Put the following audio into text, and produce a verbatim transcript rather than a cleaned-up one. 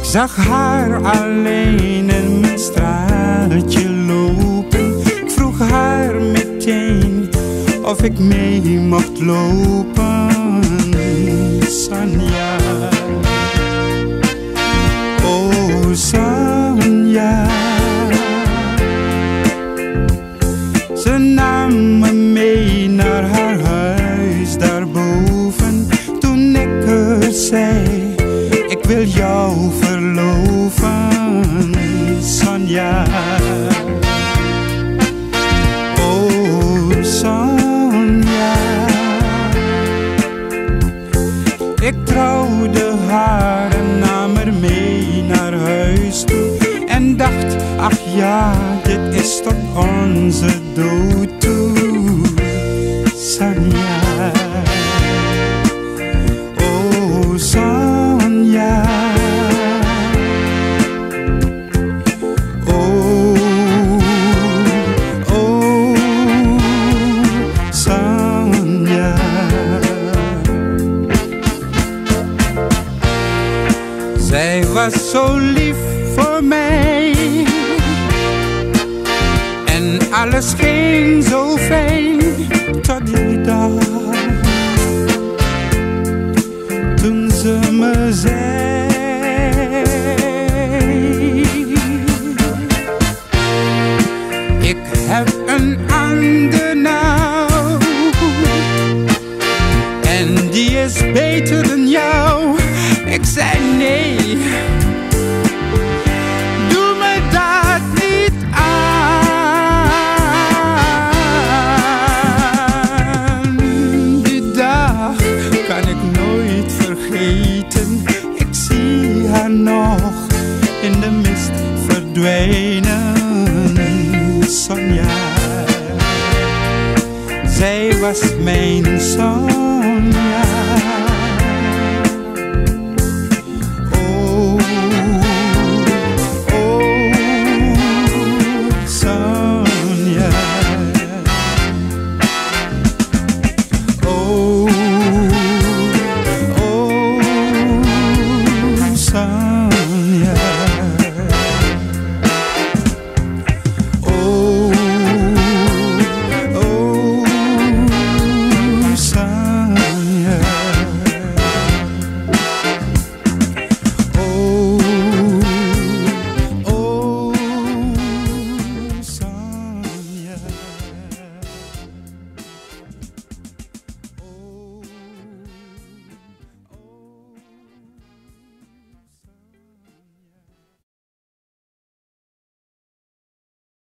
zag haar alleen in mijn straatje lopen. Ik vroeg haar meteen of ik mee mocht lopen. Sonja, oh Sonja. Ze nam me mee naar haar huis daarboven. Toen ik er zei, ik wil jou verloven, Sonja. Oh Sonja. Ik trouwde haar en nam er mee naar huis toe. En dacht, ach ja, dit is tot onze dood toe, Sonja. Oh Sonja. Oh, oh, Sonja. Zij was zo lief voor mij en alles ging zo fijn tot die dag toen ze me zei: ik heb een ander nou en die is beter dan jou. Ik zei nee, doe me dat niet aan. Die dag kan ik nooit vergeten. Ik zie haar nog in de mist verdwijnen, Sonja. Zij was mijn Sonja.